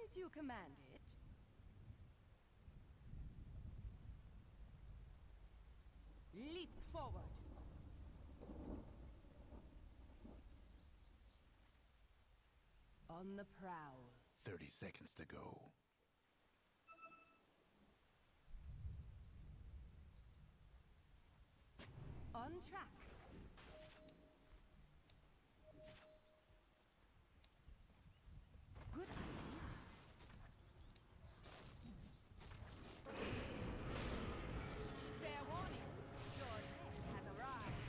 Since you command it. Leap forward. On the prowl. 30 seconds to go. On track. Good idea. Fair warning. Your death has arrived.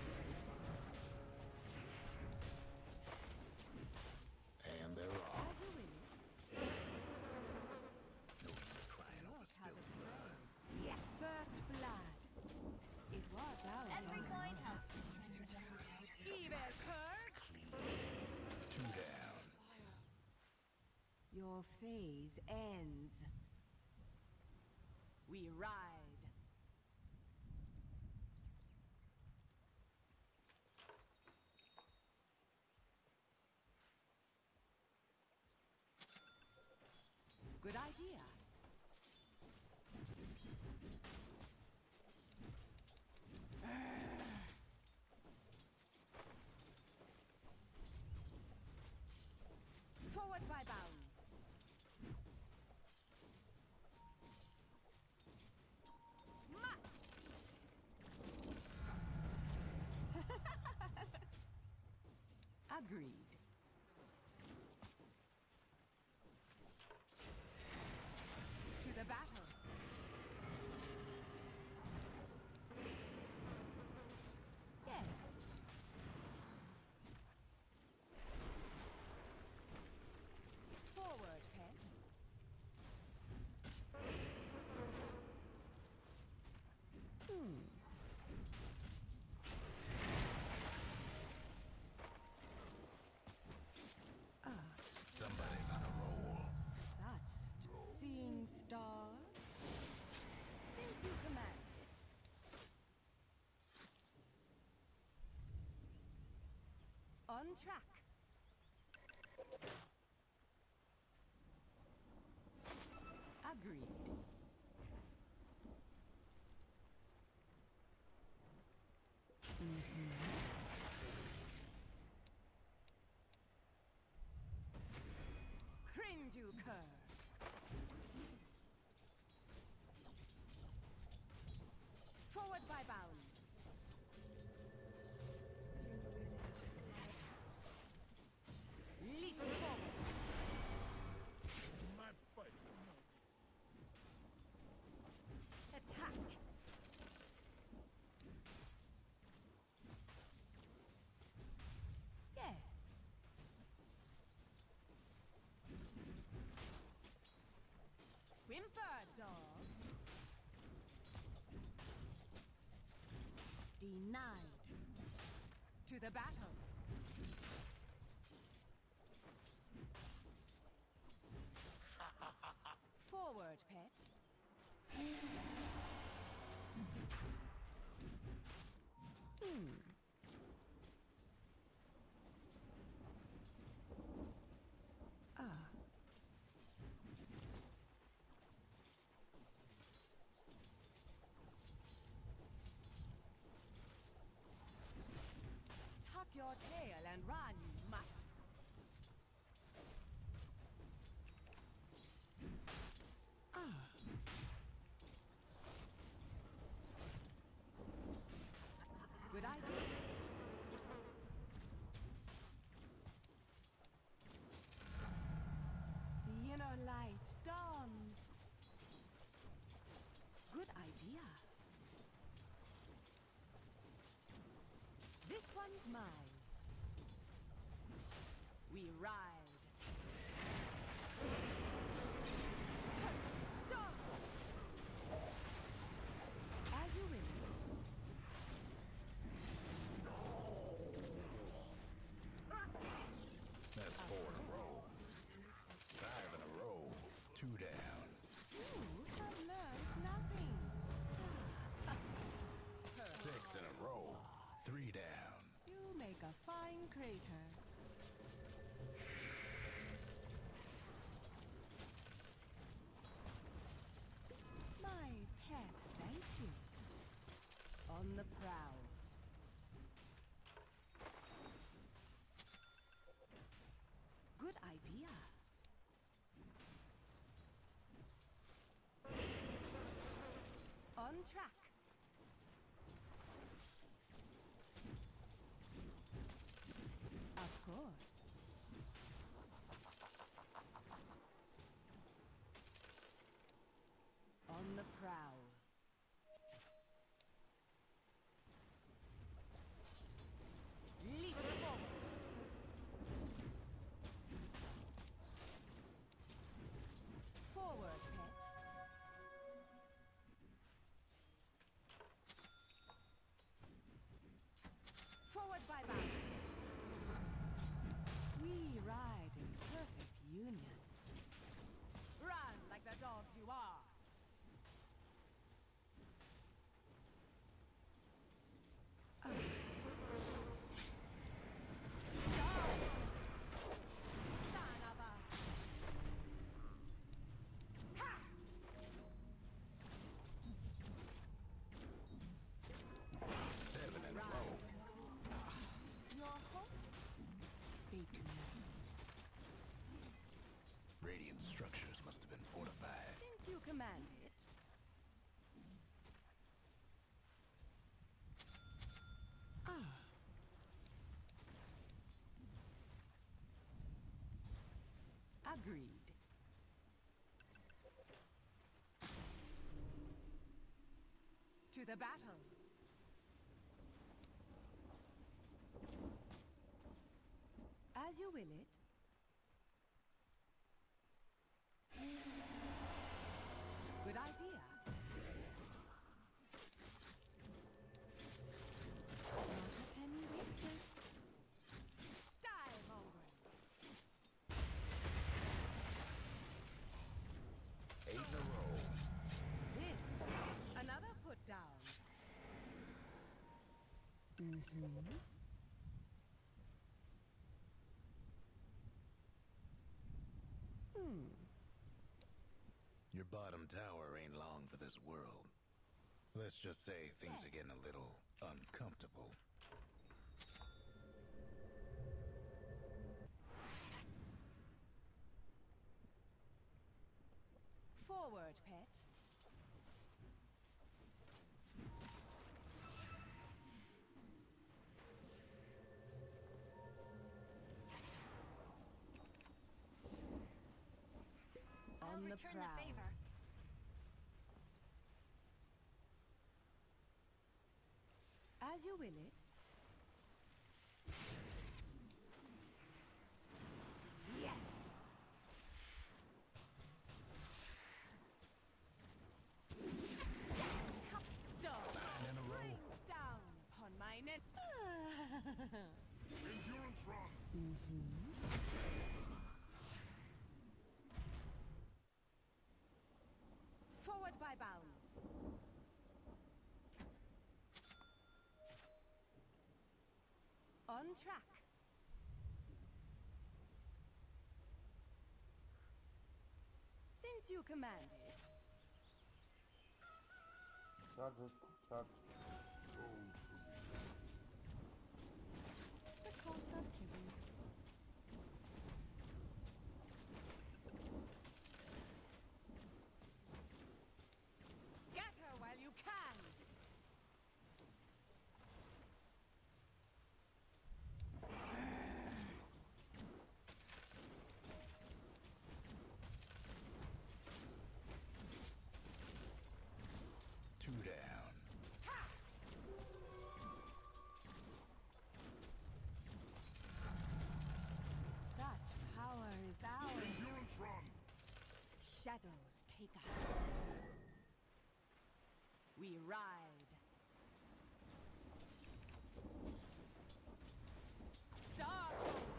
And they're off. As you will. No more crying over spilled blood. Yeah. First blood. It was ours. Every coin helps. Evil curse. 2 down. Your phase ends. We ride. Good idea. Forward by bounds. Mats! Agreed. To the battle. Yes. Forward, pet. Somebody's on a roll. Seeing stars? Since you command it. On track. Agreed. Cringe you cur. Forward by bounds. Leap forward. My fight. Attack. Yes. Whimper, dogs. Denied. To the battle. Forward, pet. Tuck your tail and run, you mutt. Good idea. The inner light dawns. Good idea. This one's mine. We ride. Stop! As you will. That's 4 in a row. 5 in a row. 2 down. You have learned nothing. 6 in a row. 3 down. You make a fine crater. track. Of course. On the prowl. Leap forward. Forward, pet. Forward by bounds. We ride in perfect union. Run like the dogs you are. Radiant structures must have been fortified. Since you command it. Agreed. To the battle. As you will it. Good idea. Not a penny wasted. Dive over. 8 in a row. This. Another put down. Your bottom tower ain't long for this world. Let's just say things are getting a little uncomfortable. Forward, pet. I'll return the favor. As you will it. Yes. Stop. 9 in a row. Bring down upon my net. Endurance run. Forward by bounds. On track. Since you command it. Charge it, charge. The cost of giving. Scatter while you can. Two down. Such power is ours. Endurance run. Shadows take us. We ride. Start.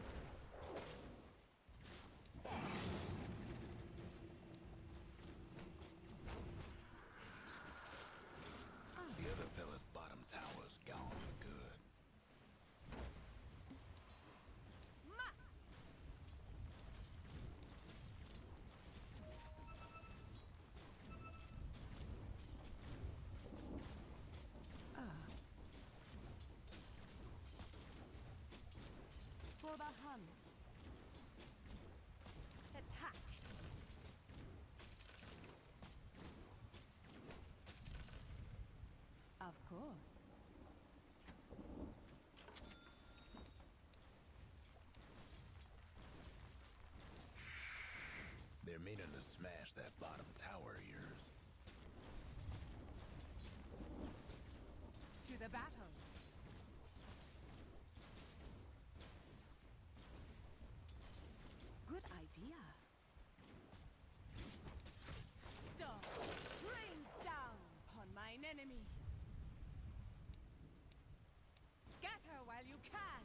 The other fella's bottom tower's gone for good. Mats. They're meaning to smash that bottom tower of yours. To the battle. Good idea. Stop. Rain down upon mine enemy. Scatter while you can.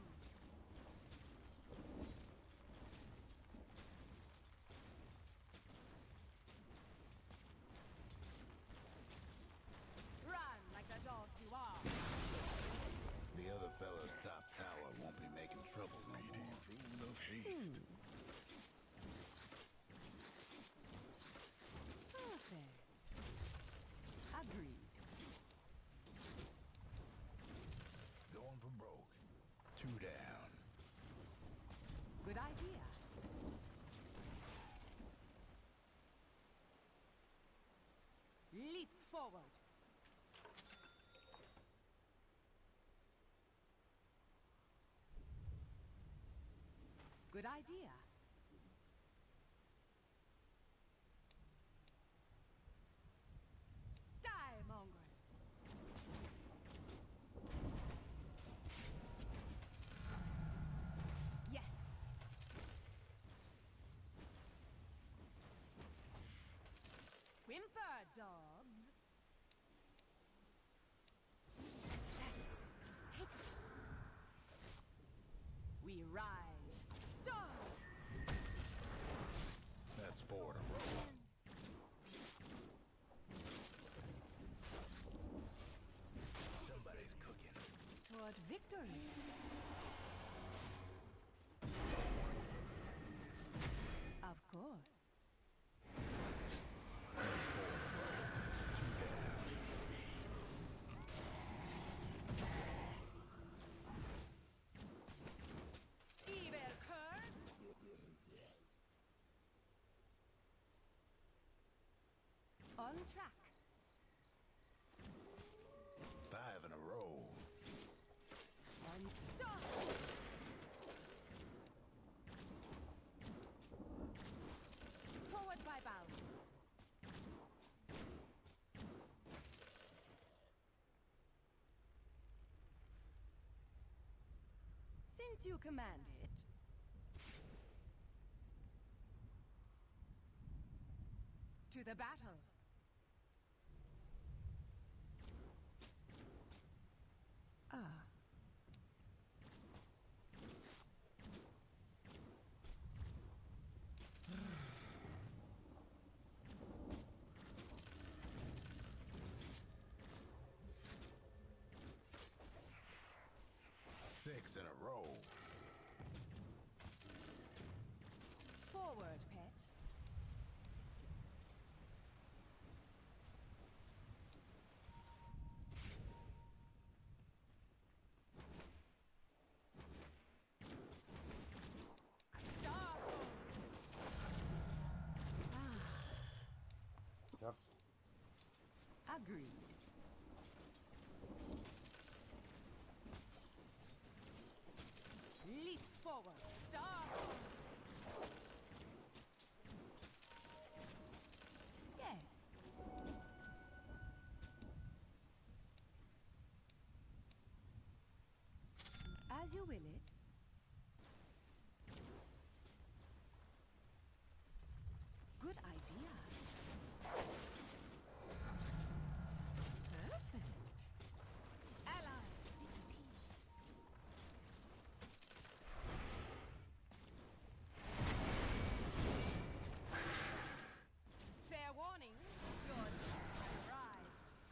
Run like the dogs you are. The other fella's top tower won't be making trouble no more. Rule of haste. Perfect. Agreed. Going for broke. 2 down. Good idea. Leap forward. Good idea. Die, mongrel. Yes. Whimper, dogs. Shadows, take this. We ride. Stars. That's 4 in a row. Somebody's cooking. Toward victory. Of course. Evil curse. On track. 5 in a row. On stop. Forward by bounds. Since you command it. To the battle. Ah. Six in a row. Forward, pet. Stop. Yep. Agreed. Leap forward. Start. Yes. As you will it. Good idea. Perfect. Allies disappear. Fair warning, your time has arrived.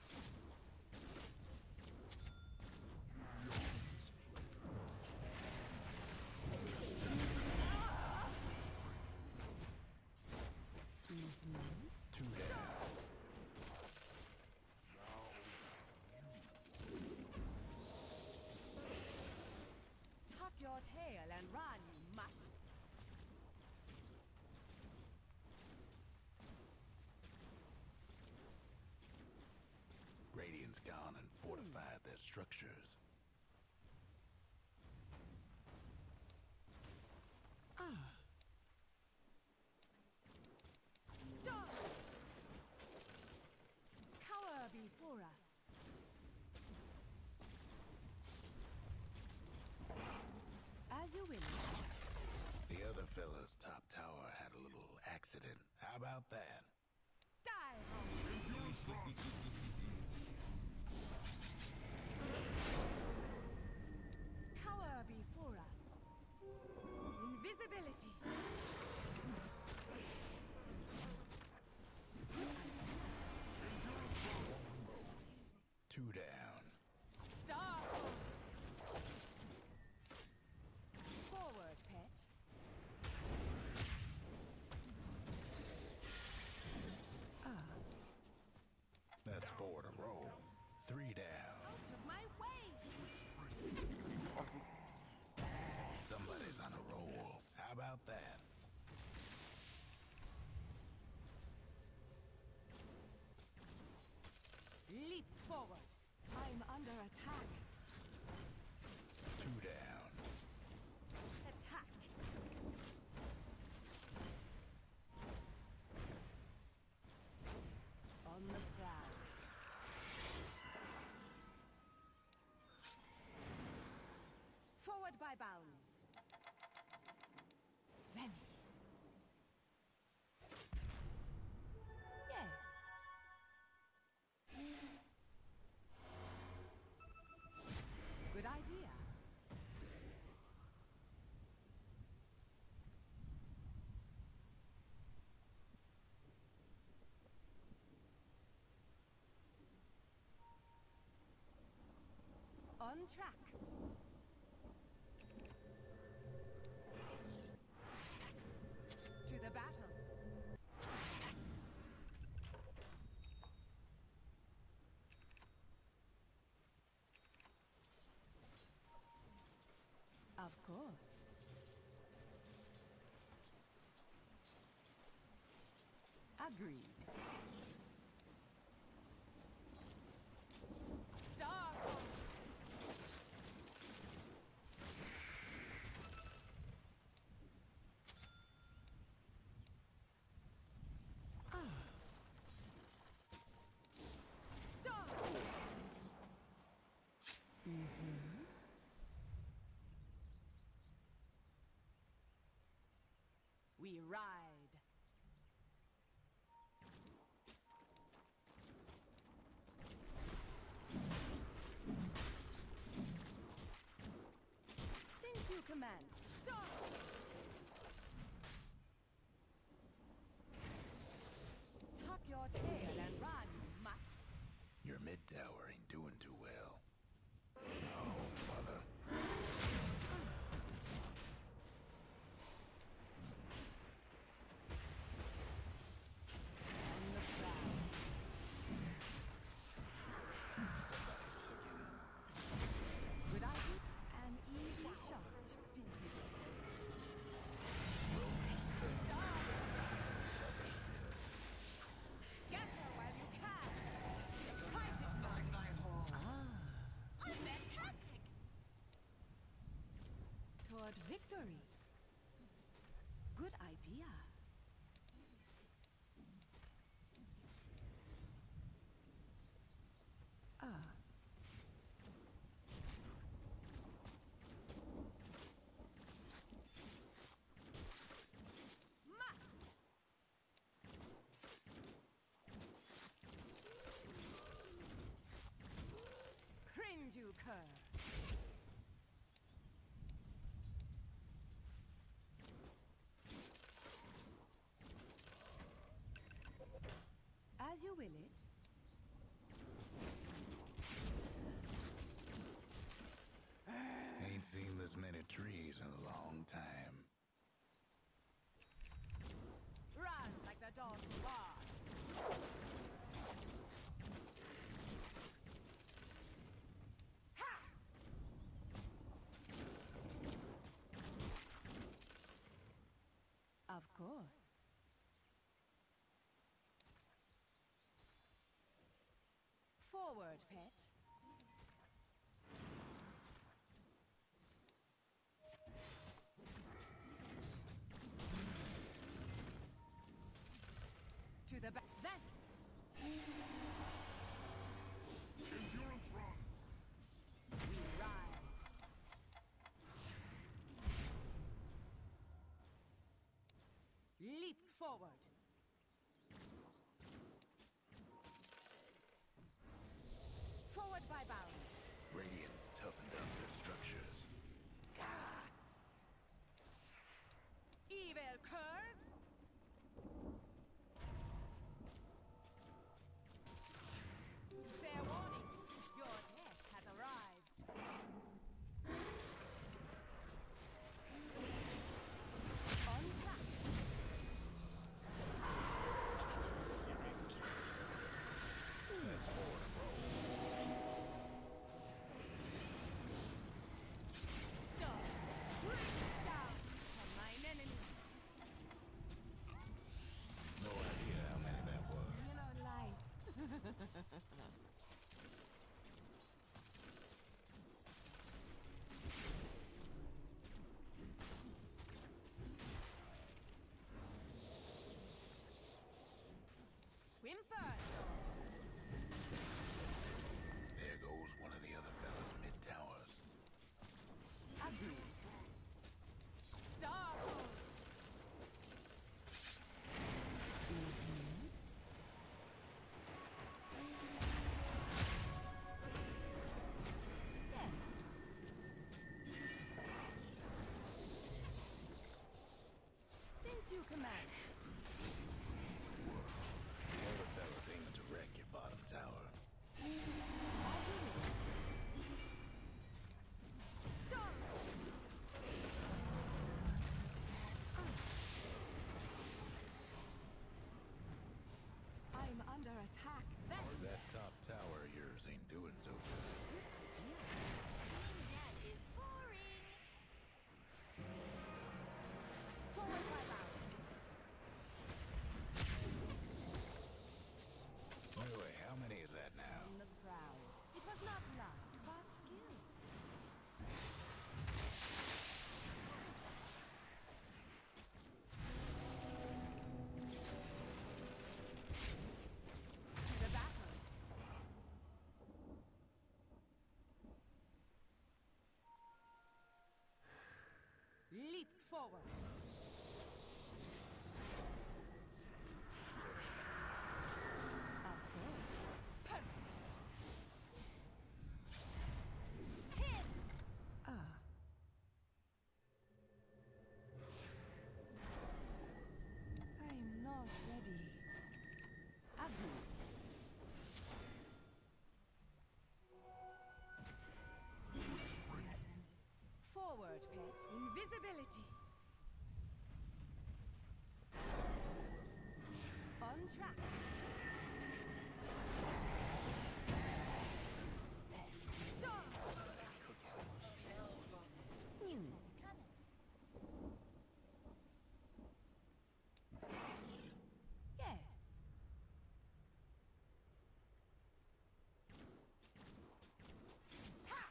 Two down. Tuck your tail and run, you mutt. Radiant's gone and fortified their structures. Ah. How about that? Dive! Cower before us. Invisibility. Two down. Star! Forward, pet. That's four to roll. Three down. Out of my way! Somebody's on a roll. How about that? Leap forward. I'm under attack. Two down. Attack. On the prowl. Forward by bounds. Vanish. Yes. Good idea. On track. To the battle. Of course. Agreed. Star! Star! We ride. Since you command, stop! Tuck your tail and run, mutt. Your mid tower ain't doing too well. Oh, mother. On the prowl. Somebody's cooking. Good idea. An easy shot. Roche is tough. Stop! Tougher still. Scatter while you can. Price is not. I'm fantastic. Toward victory. Good idea. Mutts! Cringe you cur! As you will it. Ain't seen this many trees in a long time. Run like the dogs you are! Ha! Of course. Forward, pet. To the back. Then. Endurance run. We ride. Leap forward. Whimper! There goes one of the other fellas mid-towers. Agreed. Star! Since you command. The other fella's aiming to wreck your bottom tower. Star! I'm under attack. That top tower of yours ain't doing so good. Being dead is boring. Forward my bounds. Wait, how many is that now? In the proud. It was not luck, but skill. To the battle. Leap forward. Of course. Perfect. Hit. I'm not ready. Abu. Forward, pet. Invisibility. On track. Stop! Coming. Yes. Ha!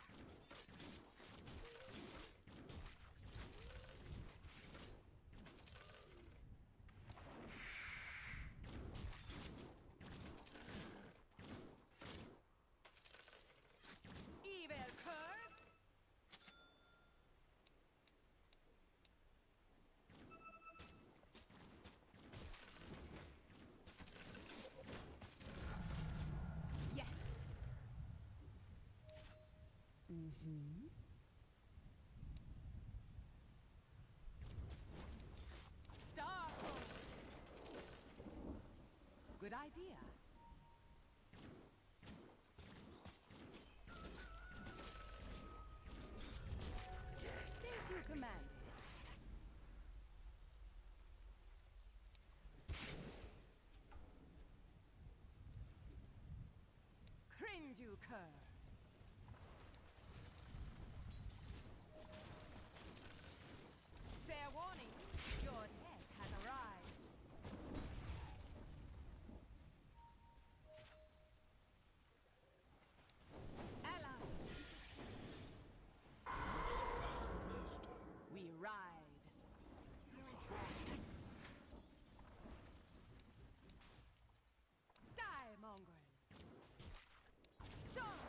Evil curse! Yes. Mm-hmm. Star. Good idea. Since you command it. Cringe you cur. Fair warning, your death has arrived. Allies disappear. We ride. Die, mongrel. Stop.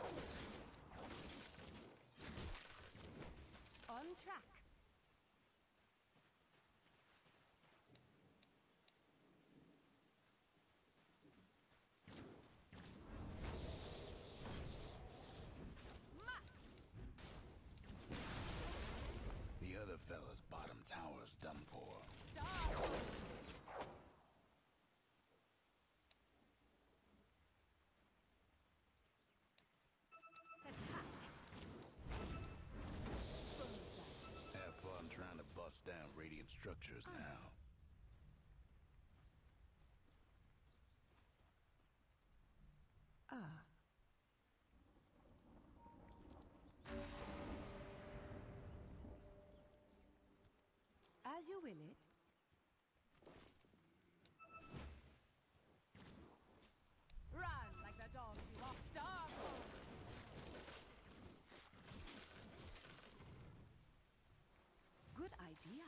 On track. Mats. The other fella's bottom tower's done for. Stop. Attack. Bullseye. Have fun trying to bust down radiant structures now. As you will it. Run like the dogs idea.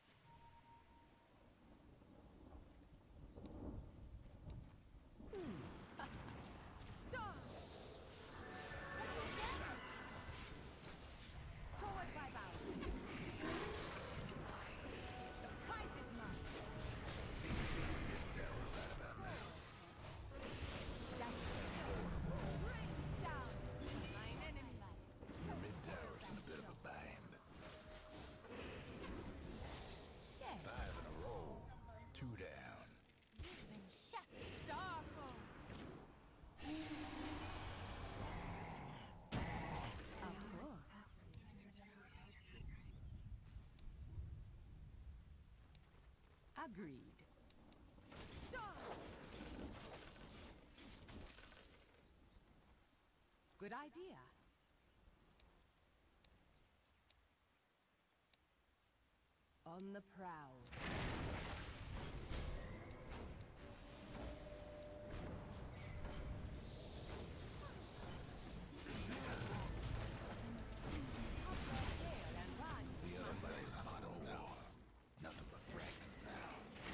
Stars! Forward by bow. The prize is mine. Right about now. Bring down mine enemy. Your mid tower's in a bit of a bind. Yes. 5 in a row. 2 down. You've been shattered. Starfall. Of course. Agreed. Stars. Good idea. On the prowl. Somebody's bottom tower. Nothing but fragments now.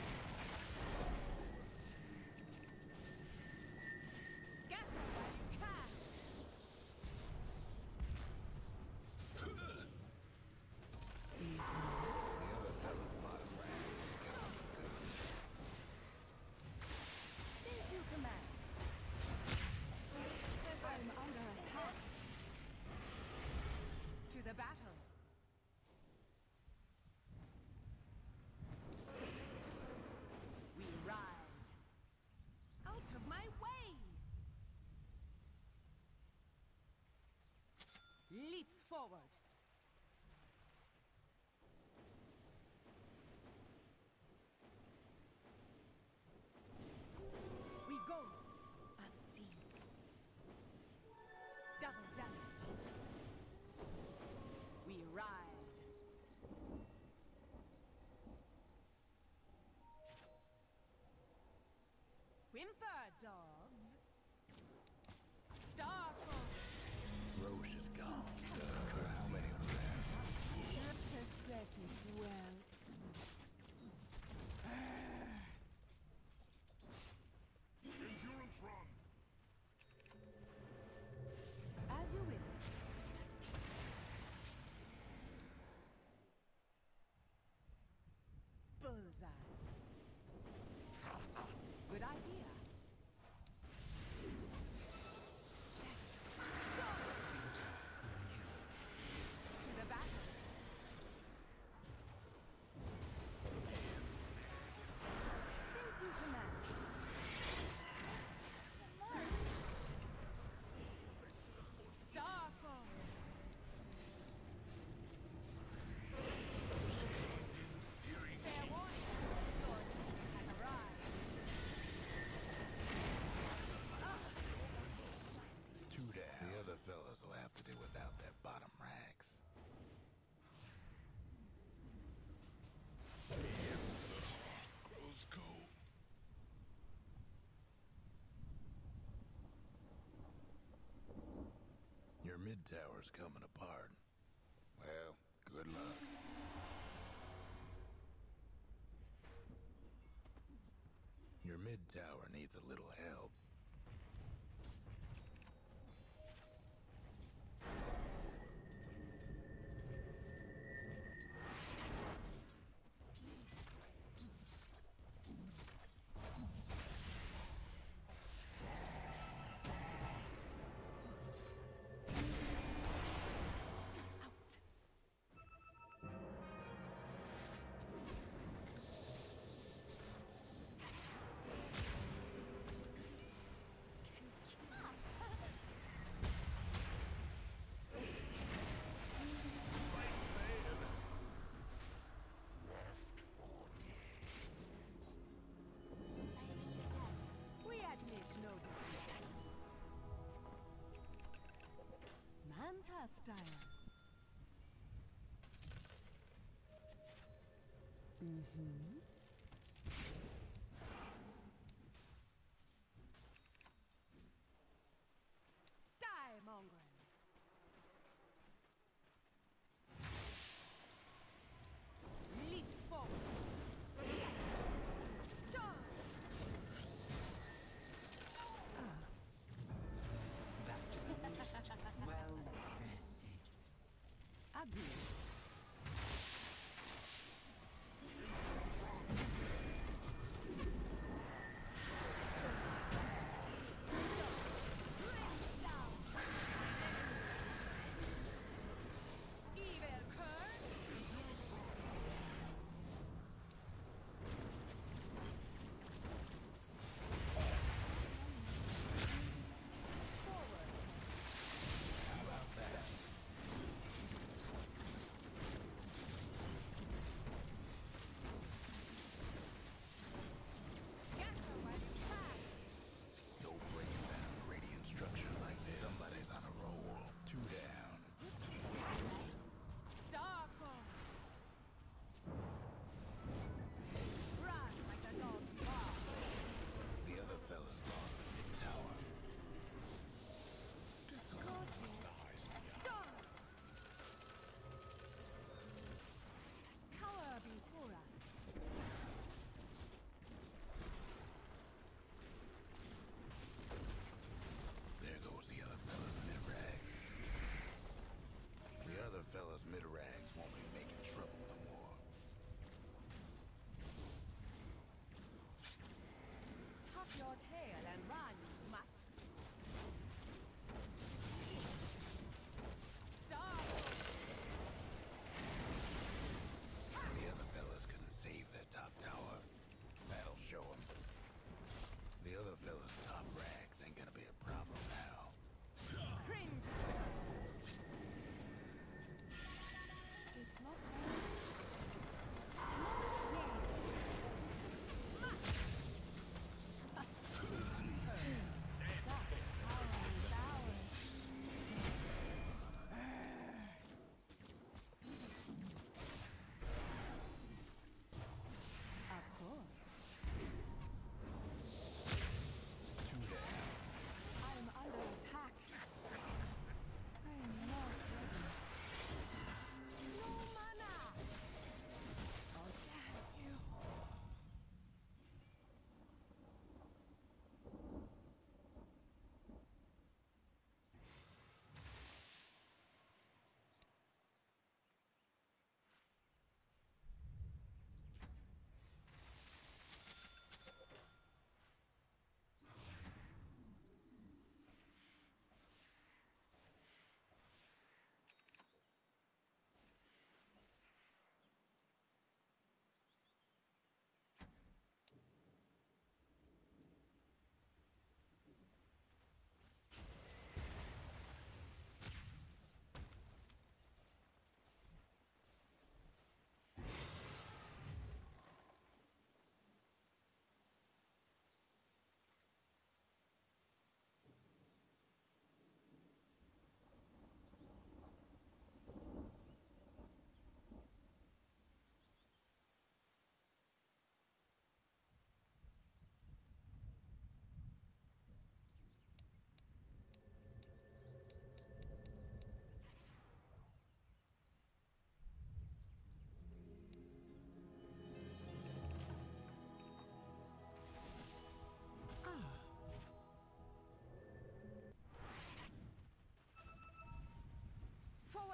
Scatter while you can. The other fella's bottom rank is gone for good. Since you command. I'm under attack. To the battle. We ride. Out of my way. Leap forward. We go unseen. Double damage. We ride. Whimper, dogs. Starfall. Roche is gone. How many of them left? Pathetic well. Endurance run. As you will. Bullseye. Good idea. Stop! To the battle. Since you command. Starfall. Fair warning. Lord has arrived. 2 down. The other fellas will have to do without their bottom racks. Grows cold. Your mid tower's coming apart. Well, good luck. Your mid tower needs a little help. We admit no defeat. Manta style. Mm-hmm. Die, mongrel.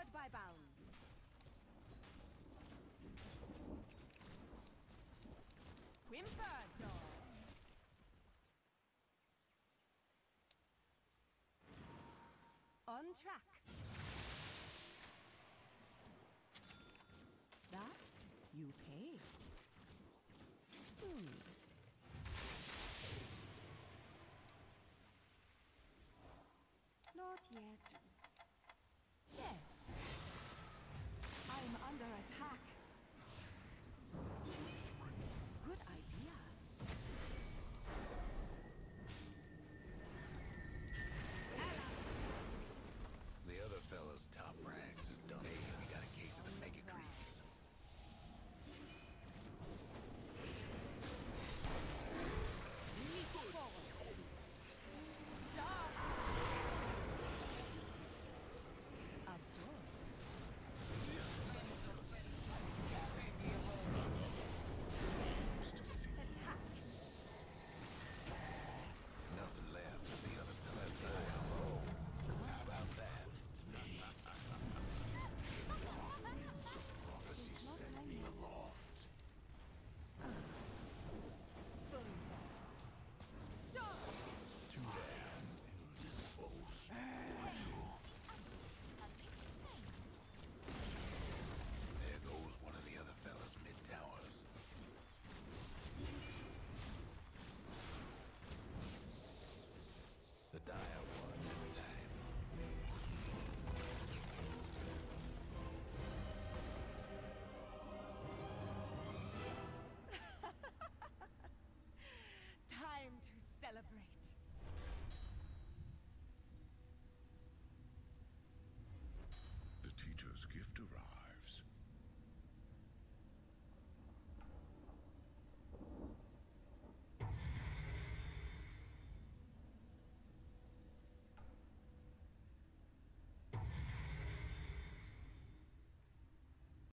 Forward by bounds. Whimper, dogs. On track. Thus, you pay.